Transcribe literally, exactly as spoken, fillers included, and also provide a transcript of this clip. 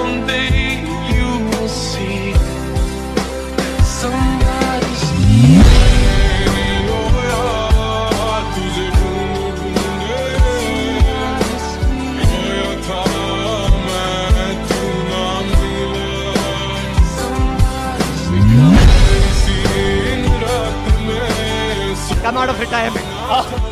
someday you will see somebody's Come out of retirement.